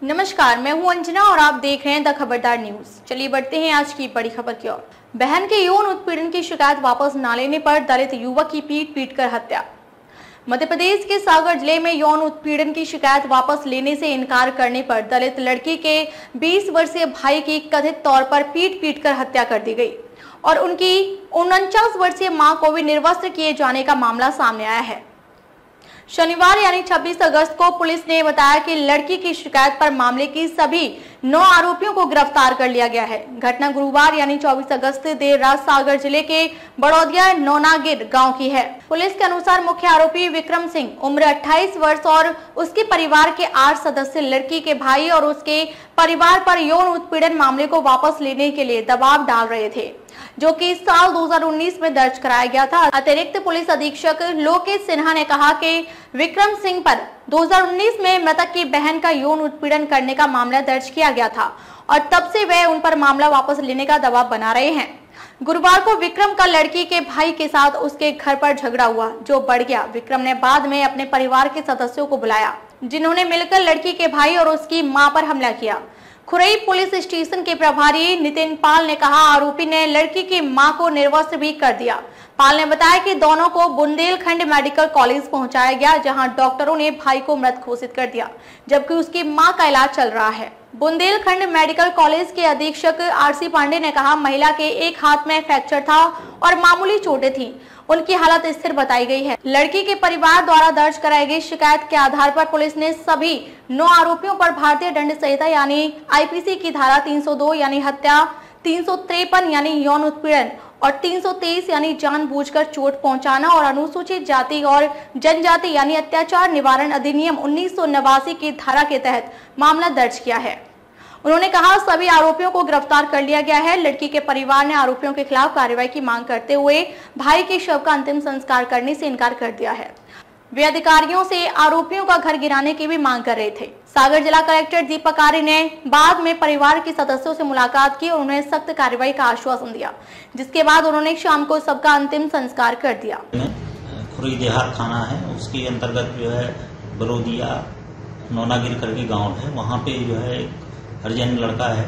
नमस्कार, मैं हूं अंजना और आप देख रहे हैं द खबरदार न्यूज। चलिए बढ़ते हैं आज की बड़ी खबर की ओर। बहन के यौन उत्पीड़न की शिकायत वापस न लेने पर दलित युवक की पीट कर हत्या। मध्य प्रदेश के सागर जिले में यौन उत्पीड़न की शिकायत वापस लेने से इनकार करने पर दलित लड़की के 20 वर्षीय भाई की कथित तौर पर पीट कर हत्या कर दी गई और उनकी 49 वर्षीय मां को भी निर्वस्त्र किए जाने का मामला सामने आया है। शनिवार यानी 26 अगस्त को पुलिस ने बताया कि लड़की की शिकायत पर मामले की सभी 9 आरोपियों को गिरफ्तार कर लिया गया है। घटना गुरुवार यानी 24 अगस्त देर रात सागर जिले के बड़ौदिया नौनागिर गांव की है। पुलिस के अनुसार मुख्य आरोपी विक्रम सिंह उम्र 28 वर्ष और उसके परिवार के 8 सदस्य लड़की के भाई और उसके परिवार पर यौन उत्पीड़न मामले को वापस लेने के लिए दबाव डाल रहे थे, जो कि साल 2019 में दर्ज कराया गया था। अतिरिक्त पुलिस अधीक्षक लोकेश सिन्हा ने कहा कि विक्रम सिंह पर 2019 में मृतक की बहन का यौन उत्पीड़न करने का मामला दर्ज किया गया था और तब से वे उन पर मामला वापस लेने का दबाव बना रहे हैं। गुरुवार को विक्रम का लड़की के भाई के साथ उसके घर पर झगड़ा हुआ, जो बढ़ गया। विक्रम ने बाद में अपने परिवार के सदस्यों को बुलाया, जिन्होंने मिलकर लड़की के भाई और उसकी मां पर हमला किया। खुरई पुलिस स्टेशन के प्रभारी नितिन पाल ने कहा, आरोपी ने लड़की की मां को निर्वस्त्र भी कर दिया। पाल ने बताया कि दोनों को बुंदेलखंड मेडिकल कॉलेज पहुंचाया गया, जहां डॉक्टरों ने भाई को मृत घोषित कर दिया, जबकि उसकी मां का इलाज चल रहा है। बुंदेलखंड मेडिकल कॉलेज के अधीक्षक आरसी पांडे ने कहा, महिला के एक हाथ में फ्रैक्चर था और मामूली चोटें थीं। उनकी हालत स्थिर बताई गई है। लड़की के परिवार द्वारा दर्ज कराई गई शिकायत के आधार पर पुलिस ने सभी 9 आरोपियों पर भारतीय दंड संहिता यानी आईपीसी की धारा 302 यानी हत्या, 353 यानी यौन उत्पीड़न और 323 यानी जानबूझकर चोट पहुंचाना और अनुसूचित जाति और जनजाति यानी अत्याचार निवारण अधिनियम 1989 की धारा के तहत मामला दर्ज किया है। उन्होंने कहा, सभी आरोपियों को गिरफ्तार कर लिया गया है। लड़की के परिवार ने आरोपियों के खिलाफ कार्रवाई की मांग करते हुए भाई के शव का अंतिम संस्कार करने से इनकार कर दिया है। वे अधिकारियों से आरोपियों का घर गिराने की भी मांग कर रहे थे। सागर जिला कलेक्टर दीपक आर्य ने बाद में परिवार के सदस्यों से मुलाकात की और उन्हें सख्त कार्रवाई का आश्वासन दिया, जिसके बाद उन्होंने शाम को सबका अंतिम संस्कार कर दिया। खुरई देहात थाना है, उसके अंतर्गत जो है बड़ौदिया नौनागिर करके गाँव है, वहाँ पे जो है हरिजन लड़का है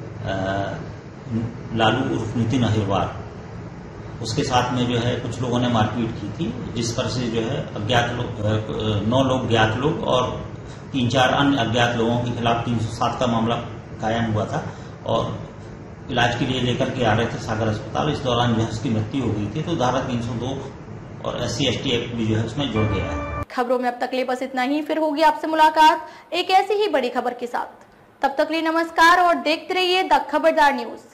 लालू उर्फ नितिन अहिरवार, उसके साथ में जो है कुछ लोगों ने मारपीट की थी, जिस पर से जो है अज्ञात लोग 9 लोग ज्ञात लोग और 3-4 अन्य अज्ञात लोगों के खिलाफ 307 का मामला कायम हुआ था और इलाज के लिए लेकर के आ रहे थे सागर अस्पताल। इस दौरान जो है उसकी मृत्यु हो गई थी, तो धारा 302 और SC/ST एक्ट भी जो है उसमें जुड़ गया है। खबरों में अब तक ले बस इतना ही। फिर होगी आपसे मुलाकात एक ऐसी ही बड़ी खबर के साथ। तब तक लिए नमस्कार और देखते रहिए द खबरदार न्यूज।